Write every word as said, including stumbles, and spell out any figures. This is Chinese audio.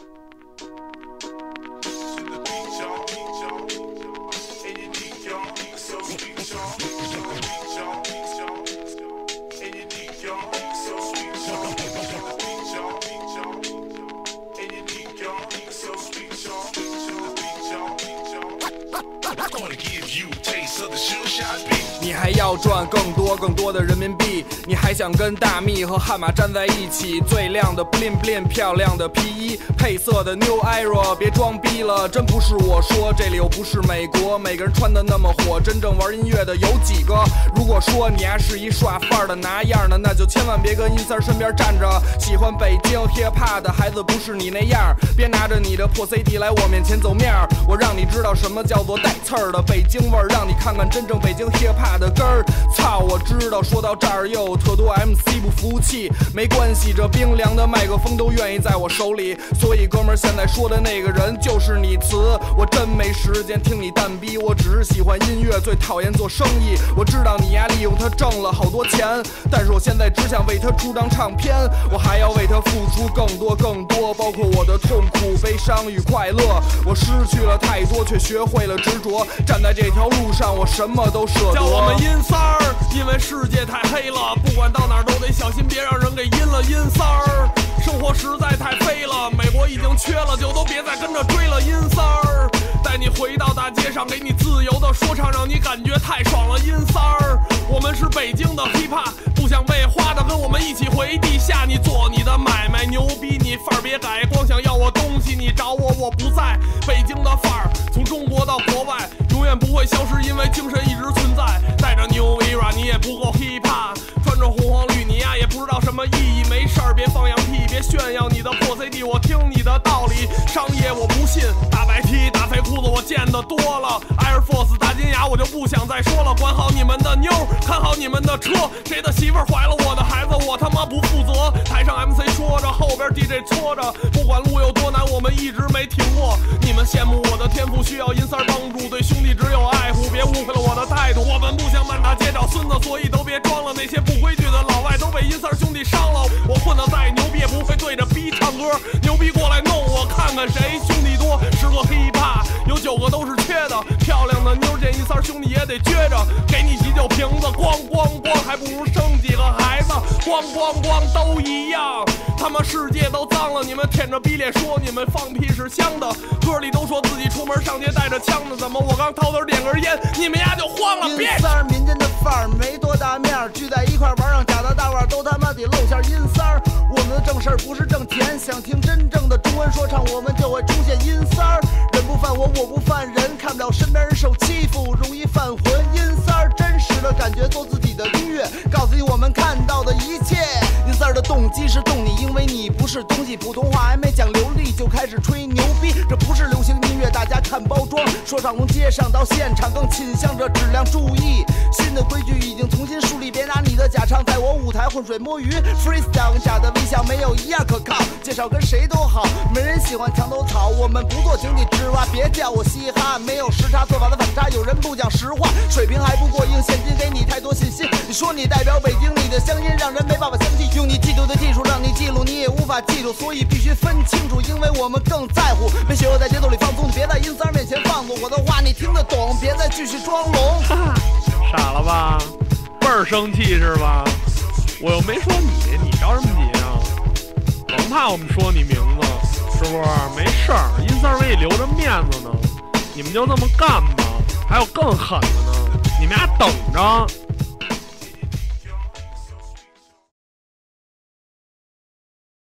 你还要赚更多更多的人民币，你还想跟大蜜和悍马站在一起，最亮的 bling bling 漂亮的皮衣，配色的 New Era， 别装逼了，真不是我说，这里又不是美国，每个人穿的那么火，真正玩音乐的有几个？如果说你还是一耍范儿的拿样的，那就千万别跟阴三身边站着。喜欢北京 hip hop 的孩子不是你那样，别拿着你的破 C D 来我面前走面儿，我让你知道什么叫做带刺儿的北京味儿，让你看看真正北京 hip hop 的根儿。操，我知道说到这儿又有特多 M C 不服气，没关系，这冰凉的麦克风都愿意在我手里，所以哥们儿现在说的那个人就是你词，我真没时间听你蛋逼，我只是喜欢音乐，最讨厌做生意。我知道你呀利用它挣了好多钱，但是我现在只想为它出张唱片，我还要为它付出更多更多，包括我的痛苦、悲伤与快乐。我失去了太多，却学会了执着，站在这条路上，我什么都舍得。 叫我们阴三儿，因为世界太黑了，不管到哪儿都得小心，别让人给阴了。阴三儿，生活实在太飞了，美国已经缺了，就都别再跟着追了。阴三儿，带你回到大街上，给你自由的说唱，让你感觉太爽了。阴三儿，我们是北京的 hiphop， 不想被花的，跟我们一起回地下。你做你的买卖，牛逼你范儿别改，光想要我东西，你找我我不在。北京的范儿，从中国到国外，永远不会消失，因为精神一直存在。带着 New Era， 你也不够 hiphop， 穿着红黄绿，你呀也不知道什么意义。没事儿别放羊屁，别炫耀你的破 C D， 我听你的道理。商业我不信，大白 T 大肥裤子我见得多了。Air Force 大金牙我就不想再说了。管好你们的妞，看好你们的车，谁的媳妇儿怀了我的孩子，我他妈不负责。台上 M C 说着，后边 D J 搓着，不管路有多难，我们一直没停过。你们羡慕我的天赋，需要阴三帮助，对兄弟只有爱护，别误会了我的态度。我们不想满大街找孙子，所以都别装了。那些不规矩的老外都被阴三兄弟伤了。我混得再牛逼，也不会对着逼唱歌。牛逼过来弄我，看看谁兄弟多。十个 hiphop 有九个都是缺的，漂亮的妞见阴三兄弟也得撅着。给你几酒瓶子，咣咣咣，还不如生几个孩子，咣咣咣都一样。他妈世界都脏了，你们舔着逼脸说你们放屁是香的，歌里都说自己出门上街带着枪的，怎么我刚掏头点根烟，你们丫就慌了？ 阴三儿民间的范儿没多大面儿，聚在一块玩让假的大腕都他妈得露馅。阴三儿，我们的正事儿不是挣钱，想听真正的中文说唱，我们就会出现阴三儿。人不犯我，我不犯人，看不了身边人受欺负，容易犯浑。阴三儿真实的感觉，做自己的音乐，告诉你我们看到的一切。阴三儿的动机是动你，因为你不是东西，普通话还没讲流利就开始吹牛逼，这不是流行音乐，大家看包装。说唱从街上到现场，更倾向着质量。注意，新的规矩已经重新树立，别拿你的假唱在我舞台浑水摸鱼。Freestyle 跟假的微笑没有一样可靠，介绍跟谁都好，没人喜欢墙头草。我们不做井底之蛙，别叫我嘻哈，没有时差做法的反差。有人不讲实话，水平还不过硬，现金给你太多信心。你说你代表北京，你的乡音让人没办法相信。用你嫉妒的技术让你记录，你也无法记住，所以必须分清楚，因为我们更在乎。没学过在节奏里放纵，别在阴三面前放纵我的话，你听得懂，别再继续装聋。 傻了吧？倍儿生气是吧？我又没说你，你着什么急啊？甭怕我们说你名字，是不是？没事儿，阴三给你留着面子呢。你们就这么干吧，还有更狠的呢，你们俩等着。